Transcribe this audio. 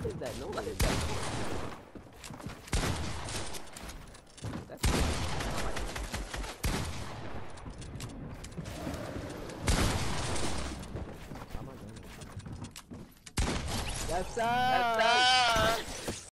is that noise? What is that noise? That's it. How am I doing? Yes, sir! Yes, sir!